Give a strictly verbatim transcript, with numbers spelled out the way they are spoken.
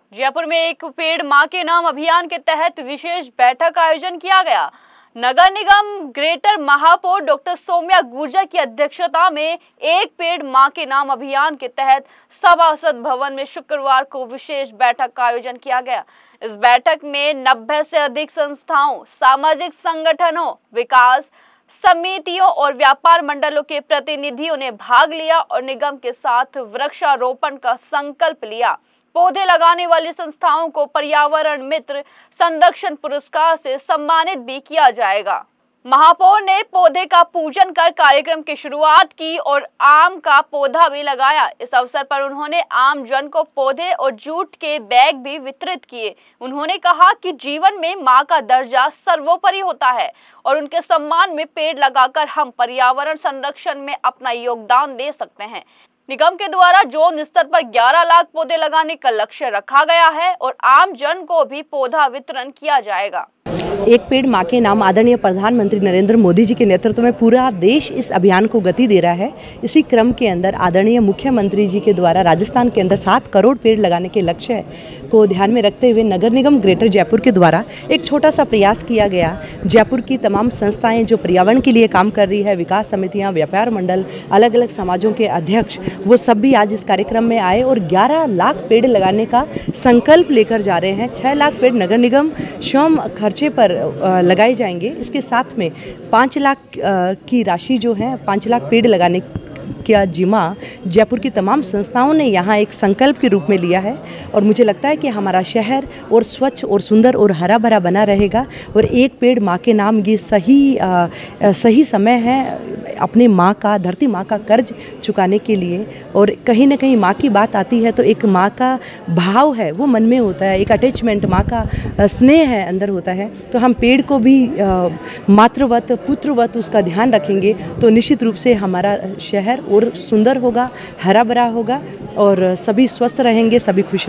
जयपुर में एक पेड़ मां के नाम अभियान के तहत विशेष बैठक का आयोजन किया गया। नगर निगम ग्रेटर महापौर डॉक्टर सौम्या गुर्जर की अध्यक्षता में एक पेड़ मां के नाम अभियान के तहत सभासद भवन में शुक्रवार को विशेष बैठक का आयोजन किया गया। इस बैठक में नब्बे से अधिक संस्थाओं, सामाजिक संगठनों, विकास समितियों और व्यापार मंडलों के प्रतिनिधियों ने भाग लिया और निगम के साथ वृक्षारोपण का संकल्प लिया। पौधे लगाने वाली संस्थाओं को पर्यावरण मित्र संरक्षण पुरस्कार से सम्मानित भी किया जाएगा। महापौर ने पौधे का पूजन कर कार्यक्रम की शुरुआत की और आम का पौधा भी लगाया। इस अवसर पर उन्होंने आम जन को पौधे और जूट के बैग भी वितरित किए। उन्होंने कहा कि जीवन में मां का दर्जा सर्वोपरि होता है और उनके सम्मान में पेड़ लगाकर हम पर्यावरण संरक्षण में अपना योगदान दे सकते हैं। निगम के द्वारा जोन स्तर पर ग्यारह लाख पौधे लगाने का लक्ष्य रखा गया है और आम जन को भी पौधा वितरण किया जाएगा। एक पेड़ मां के नाम आदरणीय प्रधानमंत्री नरेंद्र मोदी जी के नेतृत्व में पूरा देश इस अभियान को गति दे रहा है। इसी क्रम के अंदर आदरणीय मुख्यमंत्री जी के द्वारा राजस्थान के अंदर सात करोड़ पेड़ लगाने के लक्ष्य को ध्यान में रखते हुए नगर निगम ग्रेटर जयपुर के द्वारा एक छोटा सा प्रयास किया गया। जयपुर की तमाम संस्थाएं जो पर्यावरण के लिए काम कर रही है, विकास समितियाँ, व्यापार मंडल, अलग अलग समाजों के अध्यक्ष, वो सब भी आज इस कार्यक्रम में आए और ग्यारह लाख पेड़ लगाने का संकल्प लेकर जा रहे हैं। छः लाख पेड़ नगर निगम स्वयं खर्चे पर लगाए जाएंगे। इसके साथ में पाँच लाख की राशि जो है, पाँच लाख पेड़ लगाने का जिम्मा जयपुर की तमाम संस्थाओं ने यहाँ एक संकल्प के रूप में लिया है और मुझे लगता है कि हमारा शहर और स्वच्छ और सुंदर और हरा भरा बना रहेगा। और एक पेड़ माँ के नाम ये सही आ, सही समय है अपने माँ का, धरती माँ का कर्ज चुकाने के लिए। और कहीं ना कहीं माँ की बात आती है तो एक माँ का भाव है वो मन में होता है, एक अटैचमेंट, माँ का स्नेह है अंदर होता है। तो हम पेड़ को भी मातृवत, पुत्रवत उसका ध्यान रखेंगे तो निश्चित रूप से हमारा शहर और सुंदर होगा, हरा भरा होगा और सभी स्वस्थ रहेंगे, सभी खुश।